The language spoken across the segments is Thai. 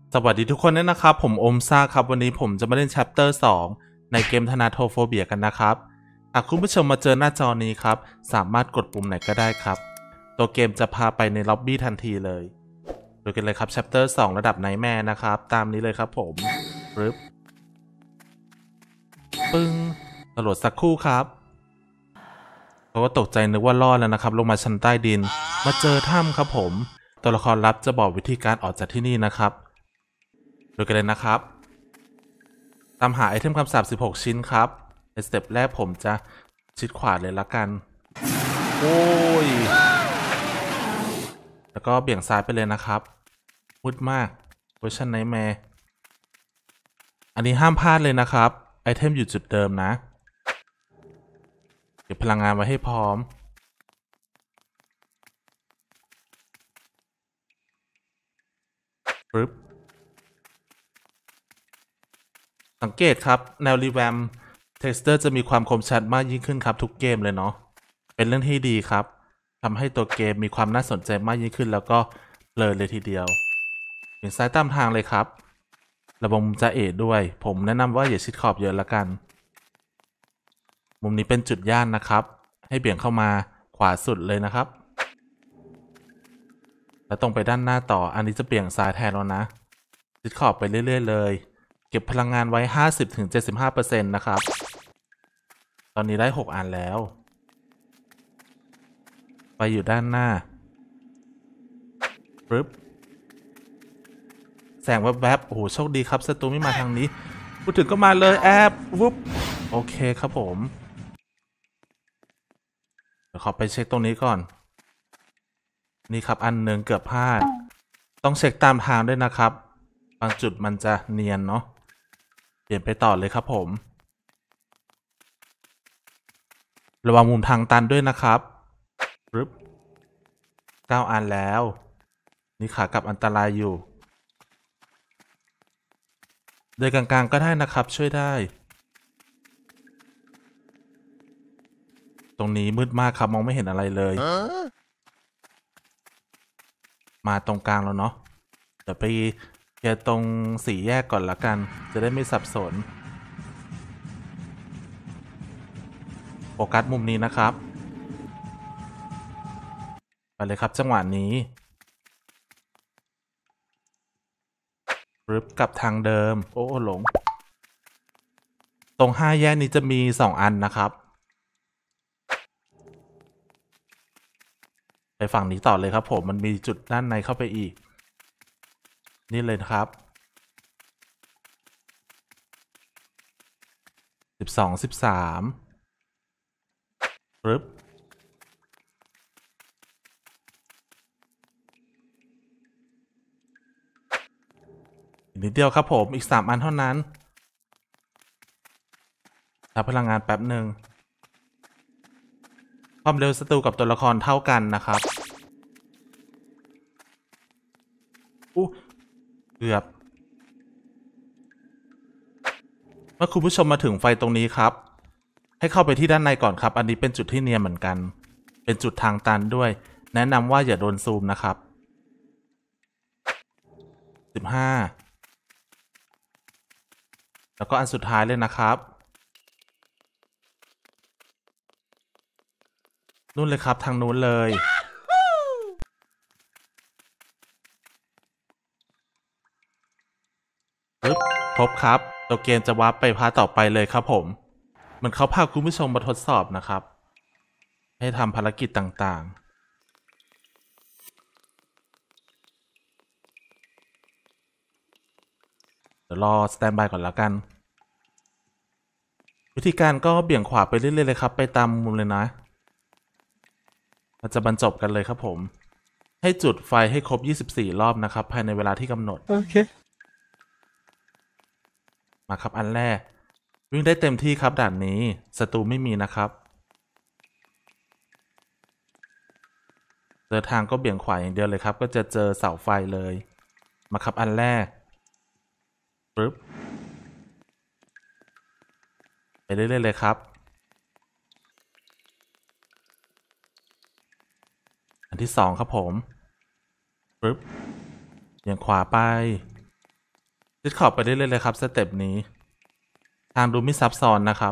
สวัสดีทุกคนด้วยนะครับผมโอมซ่าครับวันนี้ผมจะมาเล่น Chapter 2ในเกม Thanatophobia กันนะครับหากคุณผู้ชมมาเจอหน้าจอนี้ครับสามารถกดปุ่มไหนก็ได้ครับตัวเกมจะพาไปในล็อบบี้ทันทีเลยดูกันเลยครับ Chapter 2ระดับไนท์แมร์นะครับตามนี้เลยครับผมปึ๊บปึ้งตำรวจสักครู่ครับเขาก็ตกใจนึกว่ารอดแล้วนะครับลงมาชั้นใต้ดินมาเจอถ้ำครับผมตัวละครลับจะบอกวิธีการออกจากที่นี่นะครับดูกันเลยนะครับตามหาไอเทมคำสาป16 ชิ้นครับในสเต็ปแรกผมจะชิดขวาเลยละกันโอ้ยแล้วก็เบี่ยงซ้ายไปเลยนะครับมืดมากเวอร์ชันไนท์แมร์อันนี้ห้ามพลาดเลยนะครับไอเทมอยู่จุดเดิมนะเก็บพลังงานไว้ให้พร้อมปึ๊บสังเกตครับแนวรีแวมเท็กซ์เจอร์จะมีความคมชัดมากยิ่งขึ้นครับทุกเกมเลยเนาะเป็นเรื่องที่ดีครับทำให้ตัวเกมมีความน่าสนใจมากยิ่งขึ้นแล้วก็เพลินเลยทีเดียวเบี่ยงซ้ายตามทางเลยครับระวังมุมจะเอะด้วยผมแนะนำว่าอย่าชิดขอบเยอะละกันมุมนี้เป็นจุดย่านนะครับให้เบี่ยงเข้ามาขวาสุดเลยนะครับแล้วตรงไปด้านหน้าต่ออันนี้จะเบี่ยงซ้ายแทนแล้วนะชิดขอบไปเรื่อยๆเลยเก็บพลังงานไว้ 50-75% นะครับตอนนี้ได้6อันแล้วไปอยู่ด้านหน้าปึ๊บแสงแวบๆโอ้โหโชคดีครับศัตรูไม่มาทางนี้พูดถึงก็มาเลยแอบวุ๊บโอเคครับผมเดี๋ยวขอไปเช็คตรงนี้ก่อนนี่ครับอันหนึ่งเกือบพลาดต้องเช็คตามทางด้วยนะครับบางจุดมันจะเนียนเนาะเปลี่ยนไปต่อเลยครับผมระวังมุมทางตันด้วยนะครับปึ๊บ9 อันแล้วนี่ขากลับอันตรายอยู่เดินกลางๆก็ได้นะครับช่วยได้ตรงนี้มืดมากครับมองไม่เห็นอะไรเลยมาตรงกลางแล้วเนาะเดี๋ยวไปเคลียร์ตรง4 แยกก่อนละกันจะได้ไม่สับสนโฟกัสมุมนี้นะครับไปเลยครับจังหวะนี้รึบกลับทางเดิมโอ้หลงตรง5 แยกนี้จะมี2 อันนะครับไปฝั่งนี้ต่อเลยครับผมมันมีจุดด้านในเข้าไปอีกนี่เลยนะครับ12 13ปึ๊บอีกนิดเดียวครับผมอีก3 อันเท่านั้นใช้พลังงานแป๊บหนึ่งความเร็วศัตรูกับตัวละครเท่ากันนะครับอู้เกือบเมื่อคุณผู้ชมมาถึงไฟตรงนี้ครับให้เข้าไปที่ด้านในก่อนครับอันนี้เป็นจุดที่เนียนเหมือนกันเป็นจุดทางตันด้วยแนะนำว่าอย่าโดนซูมนะครับ15แล้วก็อันสุดท้ายเลยนะครับนู่นเลยครับทางนู้นเลยปึ๊บครบครับตัวเกมจะวาร์ปไปพาร์ทต่อไปเลยครับผมเหมือนเขาพาคุณผู้ชมมาทดสอบนะครับให้ทำภารกิจต่างๆเดี๋ยวรอสแตนบายก่อนแล้วกันวิธีการก็เบี่ยงขวาไปเรื่อยๆเลยครับไปตามมุมเลยนะมันจะบรรจบกันเลยครับผมให้จุดไฟให้ครบ24 รอบนะครับภายในเวลาที่กำหนดโอเคมาครับอันแรกวิ่งได้เต็มที่ครับด่านนี้ศัตรูไม่มีนะครับเจอทางก็เบี่ยงขวาอย่างเดียวเลยครับก็จะเจอเสาไฟเลยมาครับอันแรกปึ๊บไปเรื่อยๆเลยครับอันที่2ครับผมปึ๊บเบี่ยงขวาไปชิดขอบไปเรื่อยๆเลยครับสเต็ปนี้ทางดูไม่ซับซ้อนนะครับ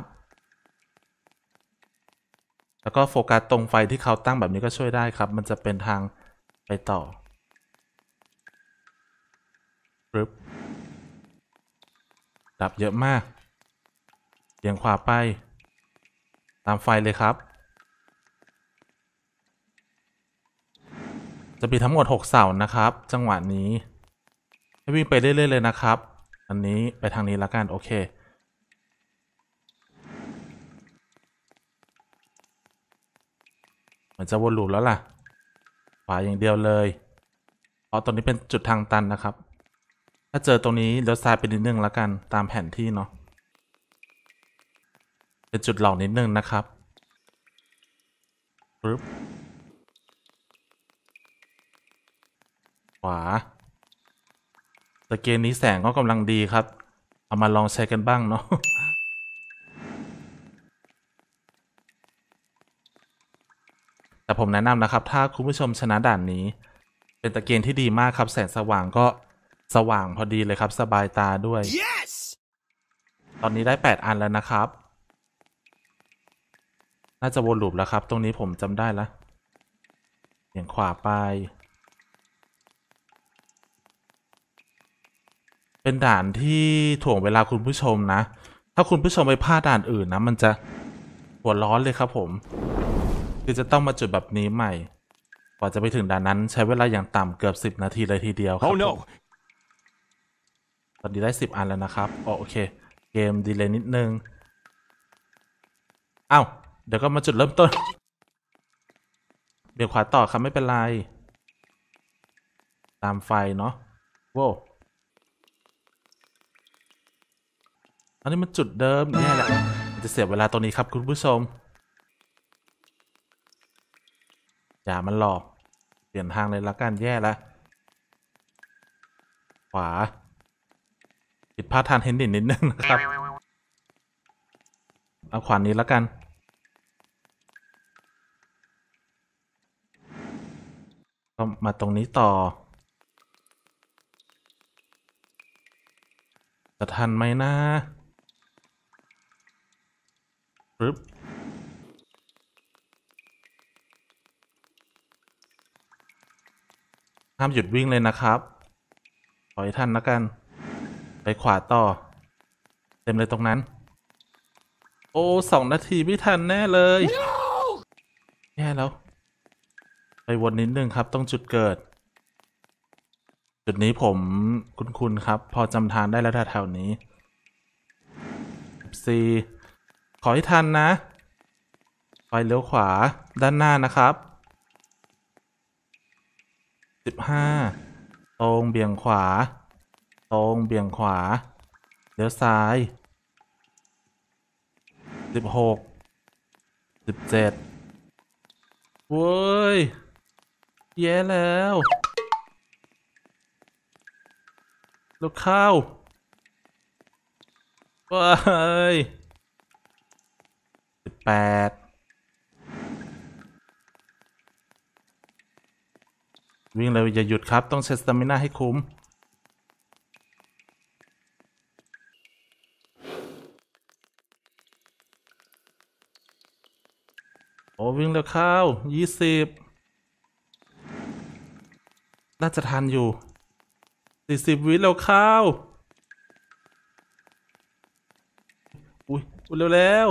แล้วก็โฟกัสตรงไฟที่เขาตั้งแบบนี้ก็ช่วยได้ครับมันจะเป็นทางไปต่อปึ๊บดับเยอะมากเบี่ยงขวาไปตามไฟเลยครับจะมีทั้งหมด6เสานะครับจังหวะนี้ให้วิ่งไปเรื่อยๆเลยนะครับอันนี้ไปทางนี้แล้วกันโอเคเหมือนจะวนลูปแล้วล่ะขวาอย่างเดียวเลยเพราะตรงนี้เป็นจุดทางตันนะครับถ้าเจอตรงนี้เลี้ยวซ้ายไปนิดนึงแล้วกันตามแผนที่เนาะเป็นจุดหลอกนิดนึงนะครับปึ๊บขวาแต่เกมนี้แสงก็กำลังดีครับเอามาลองใช้กันบ้างเนาะ แต่ผมแนะนำนะครับถ้าคุณผู้ชมชนะด่านนี้เป็นตะเกียงที่ดีมากครับแสงสว่างก็สว่างพอดีเลยครับสบายตาด้วย yes! ตอนนี้ได้8อันแล้วนะครับน่าจะวนลูปแล้วครับตรงนี้ผมจำได้แล้วเบี่ยงขวาไปเป็นด่านที่ถ่วงเวลาคุณผู้ชมนะถ้าคุณผู้ชมไปพลาดด่านอื่นนะมันจะหัวร้อนเลยครับผมคือจะต้องมาจุดแบบนี้ใหม่กว่าจะไปถึงด่านนั้นใช้เวลาอย่างต่ำเกือบ10 นาทีเลยทีเดียวครับ no. ตอนนี้ได้10 อันแล้วนะครับโอเคเกมดีเลย์นิดนึงอ้าวเดี๋ยวก็มาจุดเริ่มต้นเบี่ยงขวาต่อครับไม่เป็นไรตามไฟเนาะโว้อันนี้มันจุดเดิมแย่แหละจะเสียเวลาตรงนี้ครับคุณผู้ชมอย่ามันหลอกเปลี่ยนทางเลยละกันแย่แล้วขวาผิดพลาดทางเทนนิสนิดนึงนะครับเอาขวานี้แล้วกันก็มาตรงนี้ต่อจะทันไหมนะปึ๊บห้ามหยุดวิ่งเลยนะครับขอให้ทันแล้วกันไปขวาต่อเต็มเลยตรงนั้นโอ้2 นาทีไม่ทันแน่เลย no! แย่แล้วไปวนนิดนึงครับต้องจุดเกิดจุดนี้ผมคุ้นๆครับพอจำทางได้แล้วแถวๆนี้14ขอให้ทันนะไฟเลี้ยวขวาด้านหน้านะครับ15ตรงเบี่ยงขวาตรงเบี่ยงขวาเลี้ยวซ้าย16 17เว้ยแย่แล้วลูกเข้าว้าย18วิ่งเลยอย่าหยุดครับต้องใช้สตามิน่าให้คุ้มโอ้วิ่งเร็วเข้า20น่าจะทันอยู่40วิเร็วเข้าอุ้ยเร็วแล้ว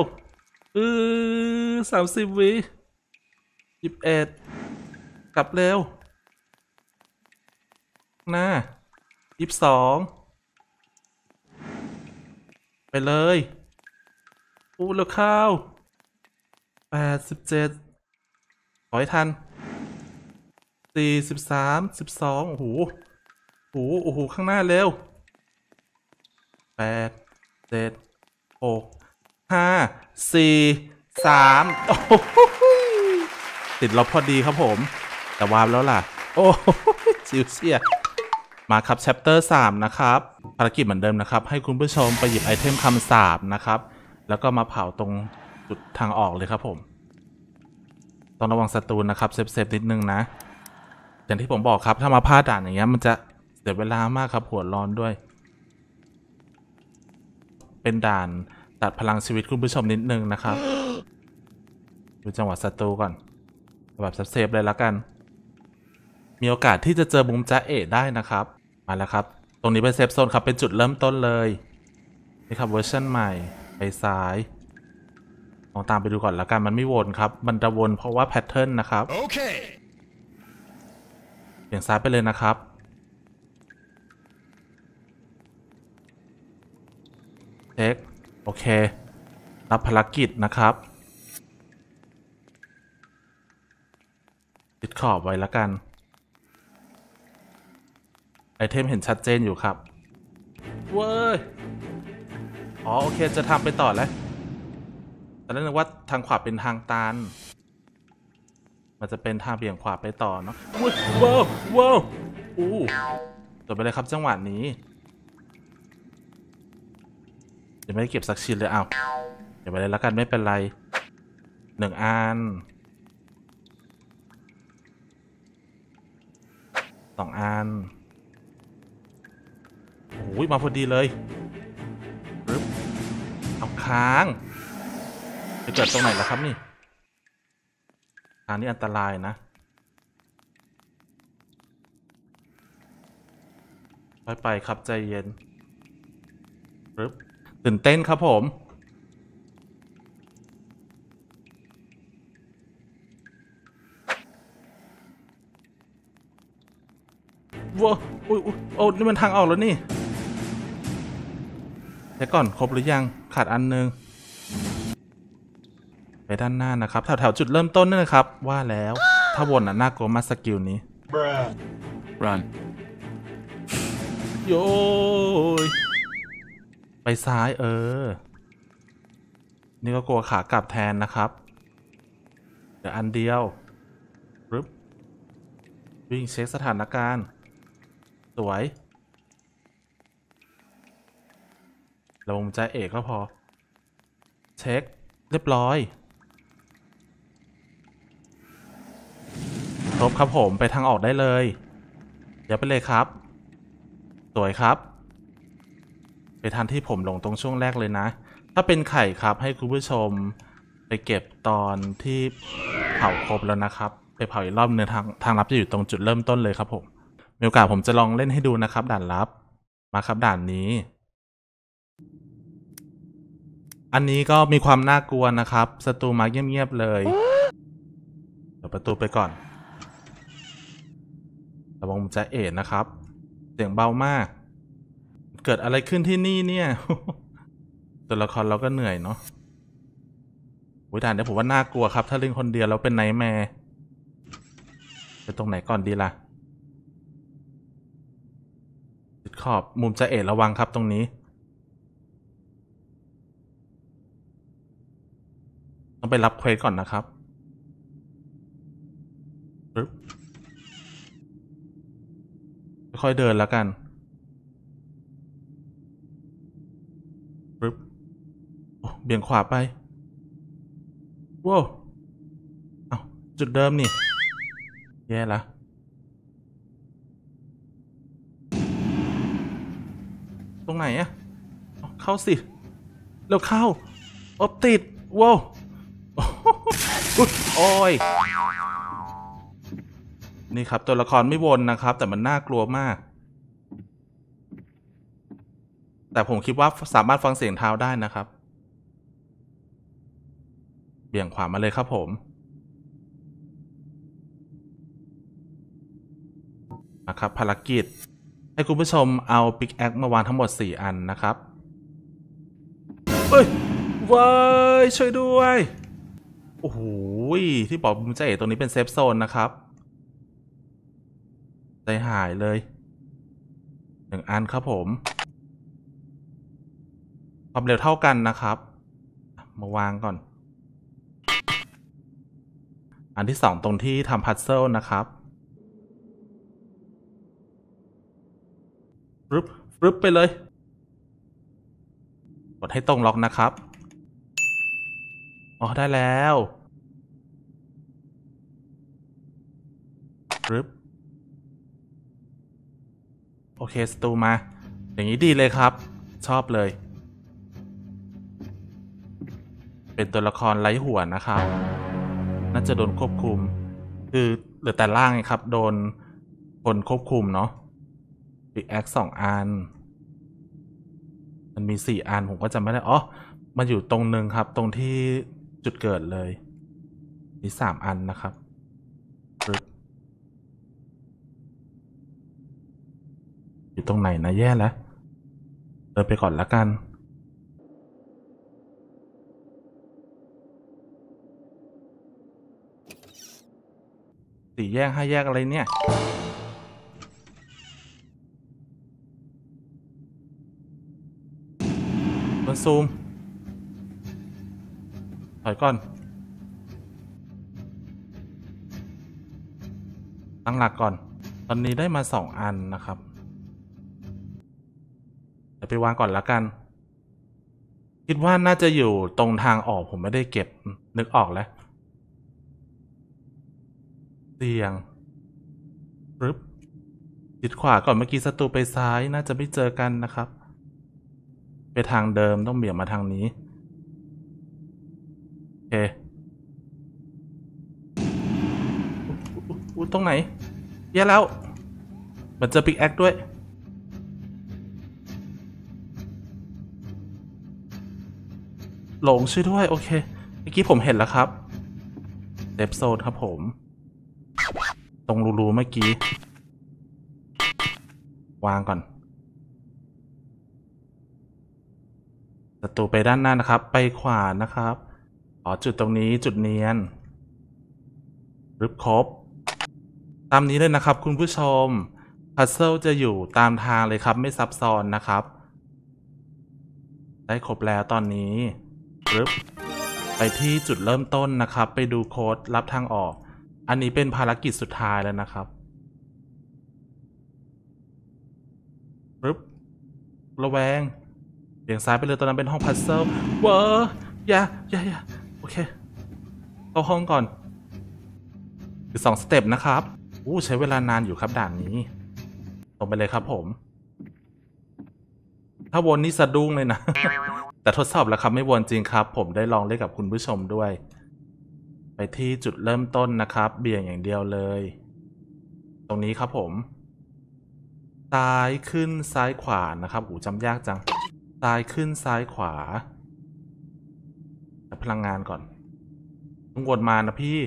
30วิ21กลับเร็วหน้า22ไปเลยเร็วเข้า87ขอให้ทัน43 12โอ้โหโอ้โหข้างหน้าเร็ว8 7 6 5 4 3โอ้โหติดลบพอดีครับผมแต่วาร์ปแล้วล่ะโอ้จิวเชียมาครับ chapter 3นะครับภารกิจเหมือนเดิมนะครับให้คุณผู้ชมไปหยิบไอเทมคำสาปนะครับแล้วก็มาเผาตรงจุดทางออกเลยครับผมต้องระวังศัตรูนะครับเซฟนิดนึงนะอย่างที่ผมบอกครับถ้ามาพลาดด่านอย่างเงี้ยมันจะเสียเวลามากครับหัวร้อนด้วยเป็นด่านตัดพลังชีวิตคุณผู้ชมนิดนึงนะครับดูจังหวะศัตรูก่อนแบบเซฟๆเลยละกันมีโอกาสที่จะเจอมุมจ้าเอ๋ได้นะครับมาแล้วครับตรงนี้เป็นเซฟโซนครับเป็นจุดเริ่มต้นเลยนี่ครับเวอร์ชันใหม่ไปซ้ายลองตามไปดูก่อนละกันมันไม่วนครับมันจะวนเพราะว่าแพทเทิร์นนะครับโอเคเบี่ยงซ้ายไปเลยนะครับเช็คโอเครับภารกิจนะครับติดขอบไว้ละกันไอเทมเห็นชัดเจนอยู่ครับเว้ยอ๋อโอเคจะทำไปต่อแล้วแต่แล้วนึกว่าทางขวาเป็นทางตันมันจะเป็นทางเบี่ยงขวาไปต่อเนาะว้าวว้าวอู้จบไปเลยครับจังหวะนี้ยังไม่ได้เก็บสักชิ้นเลยเอาเดี๋ยวไปเลยละกันไม่เป็นไร1 อัน2 อันโอ้ยมาพอดีเลยปึ๊บเอาค้างไปเกิดตรงไหนล่ะครับนี่ทางนี้อันตรายนะไปครับใจเย็นปึ๊บตื่นเต้นครับผมว้าวอุ้ยโอ้นี่มันทางออกแล้วนี่เดี๋ยวก่อนครบหรือยังขาดอันนึงไปด้านหน้านะครับแถวจุดเริ่มต้นนี่นะครับว่าแล้วถ้าวนน่ะน่ากลัวมากสกิลนี้ run โย้ยไปซ้ายนี่ก็กลัวขากลับแทนนะครับเดี๋ยวอันเดียวปึ๊บวิ่งเช็คสถานการณ์สวยลงใจเอกก็พอเช็คเรียบร้อยครบครับผมไปทางออกได้เลยเดี๋ยวไปเลยครับสวยครับไปทางที่ผมลงตรงช่วงแรกเลยนะถ้าเป็นไข่ครับให้คุณผู้ชมไปเก็บตอนที่เผาครบแล้วนะครับไปเผาอีกรอบนึงทางลับจะอยู่ตรงจุดเริ่มต้นเลยครับผมมีโอกาสผมจะลองเล่นให้ดูนะครับด่านลับมาครับด่านนี้อันนี้ก็มีความน่ากลัวนะครับศัตรูมาเงียบๆเลยเปิดประตูไปก่อนระวังจะเอ๋นะครับเสียงเบามากเกิดอะไรขึ้นที่นี่เนี่ย ตัวละครเราก็เหนื่อยเนาะวิธีนี้ผมว่าน่ากลัวครับถ้าเล่นคนเดียวแล้วเป็นไนท์แมร์ไปตรงไหนก่อนดีล่ะติดขอบมุมจะเอ๋ระวังครับตรงนี้ต้องไปรับเควสก่อนนะครับปึ๊บค่อยๆเดินแล้วกันปึ๊บเบี่ยงขวาไปว้าวเอาจุดเดิมนี่แย่ละตรงไหนอะเข้าสิเร็วเข้าอบติดว้าวโอ้ยนี่ครับตัวละครไม่วนนะครับแต่มันน่ากลัวมากแต่ผมคิดว่าสามารถฟังเสียงเท้าได้นะครับเบี่ยงขวามาเลยครับผมนะครับภารกิจให้คุณผู้ชมเอาปิกแอคมาวางทั้งหมด4 อันนะครับเฮ้ยว้ายช่วยด้วยโอ้โหที่บอกมุมใจเอ๋ตรงนี้เป็นเซฟโซนนะครับใจหายเลย1 อันครับผมความเร็วเท่ากันนะครับมาวางก่อนอันที่2ตรงที่ทำพัซเซิลนะครับฟึบไปเลยกดให้ตรงล็อกนะครับอ๋อได้แล้วฟึบโอเคสตูมาอย่างนี้ดีเลยครับชอบเลยเป็นตัวละครไร้หัวนะครับน่าจะโดนควบคุมคือเหลือแต่ล่างไงครับโดนคนควบคุมเนาะปิกแอค2 อันมันมี4 อันผมก็จำไม่ได้อ๋อมันอยู่ตรงนึงครับตรงที่จุดเกิดเลยมี3 อันนะครับอยู่ตรงไหนนะแย่แล้วเดินไปก่อนละกัน4 แยก5 แยกอะไรเนี่ยมันซูมถอยก่อนตั้งหลักก่อนตอนนี้ได้มา2 อันนะครับเดี๋ยวไปวางก่อนละกันคิดว่าน่าจะอยู่ตรงทางออกผมไม่ได้เก็บนึกออกแล้วเสี่ยงปึ๊บชิดขวาก่อนเมื่อกี้ศัตรูไปซ้ายน่าจะไม่เจอกันนะครับไปทางเดิมต้องเบี่ยงมาทางนี้โอเคตรงไหนแย่แล้วมันจะปิกแอคด้วยหลงช่วยด้วยโอเคเมื่อกี้ผมเห็นแล้วครับเซฟโซนครับผมตรงรูเมื่อกี้วางก่อนศัตรูไปด้านหน้านะครับไปขวานะครับจุดตรงนี้จุดเนียนรึบครบตามนี้เลยนะครับคุณผู้ชมพัซเซิลจะอยู่ตามทางเลยครับไม่ซับซ้อนนะครับได้ครบแล้วตอนนี้รึบไปที่จุดเริ่มต้นนะครับไปดูโค้ดรับทางออกอันนี้เป็นภารกิจสุดท้ายแล้วนะครับรึบระแวงเบี่ยงซ้ายไปเลยตอนนั้นเป็นห้องพัซเซิลเวอร์อย่าโอเคเข้าห้องก่อนคือ2 สเต็ปนะครับใช้เวลานานอยู่ครับด่านนี้ตรงไปเลยครับผมถ้าวนนี่สะดุ้งเลยนะ แต่ทดสอบแล้วครับไม่วนจริงครับผมได้ลองเล่นกับคุณผู้ชมด้วยไปที่จุดเริ่มต้นนะครับเบี่ยงอย่างเดียวเลยตรงนี้ครับผมซ้ายขึ้นซ้ายขวานะครับจำยากจังซ้ายขึ้นซ้ายขวาพลังงานก่อนต้องวนมานะพี่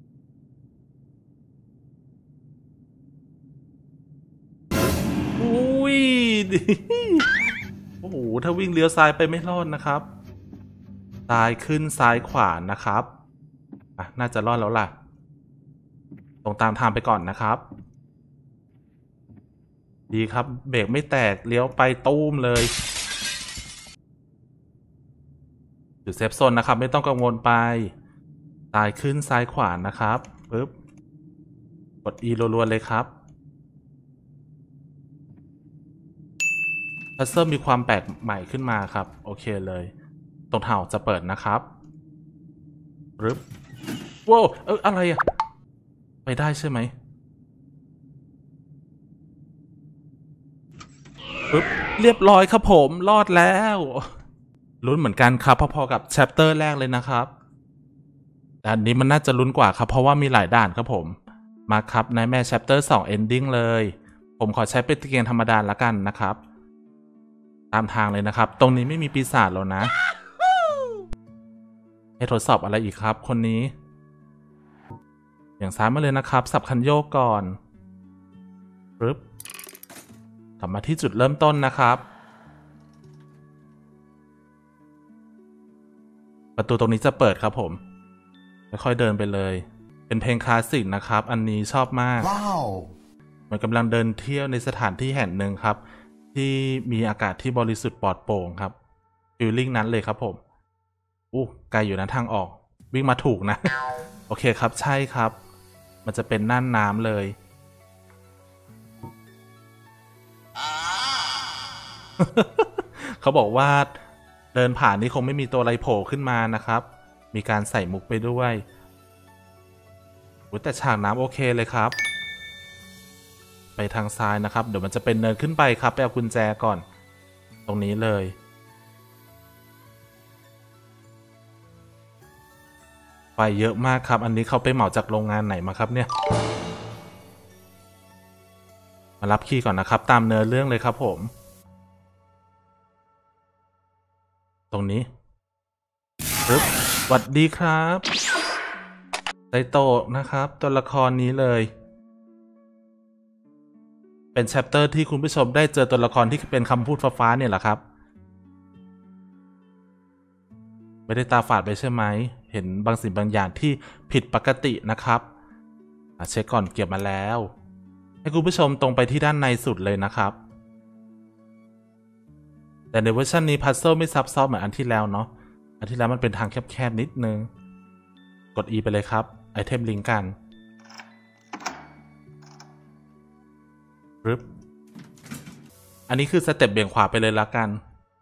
อุ้ย โอ้โหถ้าวิ่งเลี้ยวซ้ายไปไม่รอดนะครับซ้ายขึ้นซ้ายขวานะครับน่าจะรอดแล้วล่ะตรงตามทางไปก่อนนะครับดีครับเบรกไม่แตกเลี้ยวไปตู้มเลยอยู่เซฟโซนนะครับไม่ต้องกังวลไปซ้ายขึ้นซ้ายขวานะครับปึ๊บกด E รัวๆเลยครับพัซเซิลมีความแปลกใหม่ขึ้นมาครับโอเคเลยตรงเท้าจะเปิดนะครับปึ๊บว้าวอะไรอะไปได้ใช่ไหมปึ๊บเรียบร้อยครับผมรอดแล้วลุ้นเหมือนกันครับพอๆกับแชปเตอร์แรกเลยนะครับด่านนี้มันน่าจะลุ้นกว่าครับเพราะว่ามีหลายด่านครับผมมาครับนายแม่แชปเตอร์2 Ending เลยผมขอใช้เป็นเกมธรรมดาละกันนะครับตามทางเลยนะครับตรงนี้ไม่มีปีศาจแล้วนะให้ทดสอบอะไรอีกครับคนนี้อย่างซ้ายมาเลยนะครับสับคันโยกก่อนปึ๊บกลับมาที่จุดเริ่มต้นนะครับประตูตรงนี้จะเปิดครับผมค่อยๆเดินไปเลยเป็นเพลงคลาสสิกนะครับอันนี้ชอบมากมันกำลังเดินเที่ยวในสถานที่แห่งหนึ่งครับที่มีอากาศที่บริสุทธิ์ปลอดโปร่งครับฟีลลิ่งนั้นเลยครับผมไกลอยู่นะทางออกวิ่งมาถูกนะ โอเคครับใช่ครับมันจะเป็นน่านน้ำเลย เขาบอกว่าเดินผ่านนี่คงไม่มีตัวอะไรโผล่ขึ้นมานะครับมีการใส่มุกไปด้วยแต่ฉากน้ำโอเคเลยครับไปทางซ้ายนะครับเดี๋ยวมันจะเป็นเนินขึ้นไปครับไปเอากุญแจก่อนตรงนี้เลยไฟเยอะมากครับอันนี้เขาไปเหมาจากโรงงานไหนมาครับเนี่ยมารับคีย์ก่อนนะครับตามเนื้อเรื่องเลยครับผมตรงนี้ปึ๊บสวัสดีครับไดโตะนะครับตัวละครนี้เลยเป็นแชปเตอร์ที่คุณผู้ชมได้เจอตัวละครที่เป็นคำพูดฟ้าๆเนี่ยแหละครับไม่ได้ตาฝาดไปใช่ไหมเห็นบางสิ่งบางอย่างที่ผิดปกตินะครับเช็คก่อนเก็บมาแล้วให้คุณผู้ชมตรงไปที่ด้านในสุดเลยนะครับแต่ในเวอร์ชันนี้พัซเซิลไม่ซับซ้อนเหมือนอันที่แล้วเนาะอันที่แล้วมันเป็นทางแคบๆนิดนึงกด E ไปเลยครับไอเทมลิงก์กันปึ๊บอันนี้คือสเต็ปเบี่ยงขวาไปเลยละกัน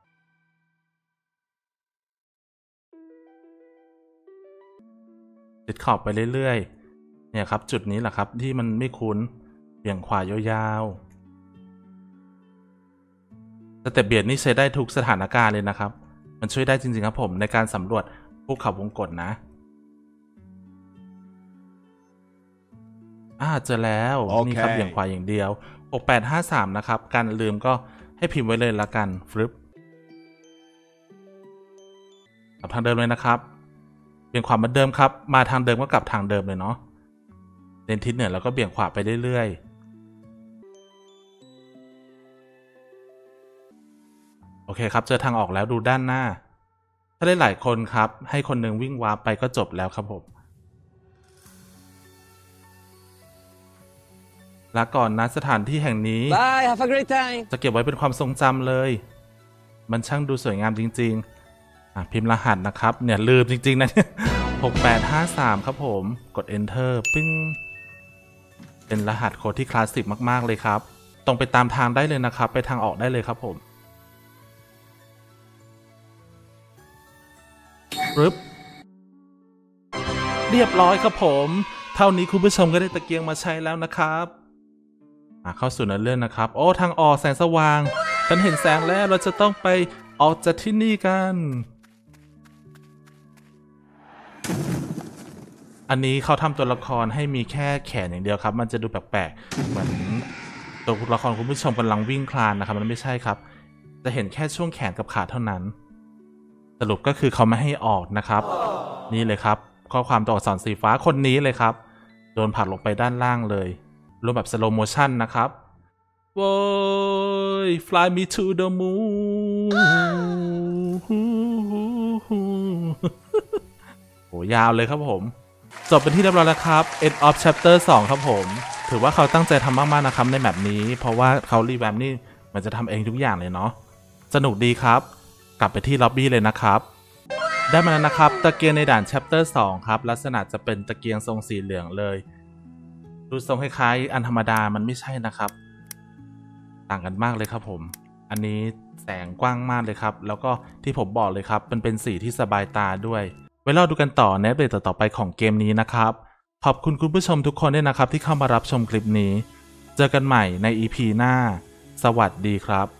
ติดขอบไปเรื่อยๆเนี่ยครับจุดนี้แหละครับที่มันไม่คุ้นเบี่ยงขวายาวๆสเต็ปเบียดนี่ใช้ได้ทุกสถานการณ์เลยนะครับมันช่วยได้จริงๆครับผมในการสำรวจภูเขาวงกตนะเจอแล้ว นี่ครับเบี่ยงขวาอย่างเดียว6853นะครับการลืมก็ให้พิมพ์ไว้เลยละกันฟึบกลับทางเดิมเลยนะครับเบี่ยงขวาเหมือนเดิมครับมาทางเดิมก็กลับทางเดิมเลยเนาะเดินทิศเหนือแล้วก็เบี่ยงขวาไปเรื่อยๆโอเคครับเจอทางออกแล้วดูด้านหน้าถ้าได้หลายคนครับให้คนหนึ่งวิ่งวาร์ปไปก็จบแล้วครับผมลาก่อนนะสถานที่แห่งนี้ Bye, have a great time. จะเก็บไว้เป็นความทรงจำเลยมันช่างดูสวยงามจริงๆพิมพ์รหัสนะครับเนี่ยลืมจริงๆนะ6853ครับผมกด enter ปึ้งเป็นรหัสโค้ดที่คลาสสิกมากๆเลยครับตรงไปตามทางได้เลยนะครับไปทางออกได้เลยครับผมปึ๊บเรียบร้อยครับผมเท่านี้คุณผู้ชมก็ได้ตะเกียงมาใช้แล้วนะครับเข้าสู่เนื้อเรื่องนะครับโอ้ทางออกแสงสว่างฉันเห็นแสงแล้วเราจะต้องไปออกจากที่นี่กันอันนี้เขาทำตัวละครให้มีแค่แขนอย่างเดียวครับมันจะดูแปลกๆเหมือนตัวละครคุณผู้ชมกำลังวิ่งคลานนะครับมันไม่ใช่ครับจะเห็นแค่ช่วงแขนกับขาเท่านั้นสรุปก็คือเขาไม่ให้ออกนะครับนี่เลยครับข้อความตัวอักษรสีฟ้าคนนี้เลยครับโดนผลักลงไปด้านล่างเลยรูปแบบสโลโมชั่นนะครับโว้ย fly me to the moon โหยาวเลยครับผมจบเป็นที่เรียบร้อยแล้วครับ end of chapter 2 ครับผมถือว่าเขาตั้งใจทำมากๆนะครับในแมปนี้เพราะว่าเขารีแวมนี่มันจะทำเองทุกอย่างเลยเนาะสนุกดีครับกลับไปที่ล็อบบี้เลยนะครับได้มาแล้วนะครับตะเกียงในด่าน chapter 2 ครับลักษณะจะเป็นตะเกียงทรงสีเหลืองเลยดูทรงคล้ายๆอันธรรมดามันไม่ใช่นะครับต่างกันมากเลยครับผมอันนี้แสงกว้างมากเลยครับแล้วก็ที่ผมบอกเลยครับมันเป็นสีที่สบายตาด้วยไว้รอดูกันต่อในอัปเดตต่อไปของเกมนี้นะครับขอบคุณคุณผู้ชมทุกคนด้วยนะครับที่เข้ามารับชมคลิปนี้เจอกันใหม่ใน EP หน้าสวัสดีครับ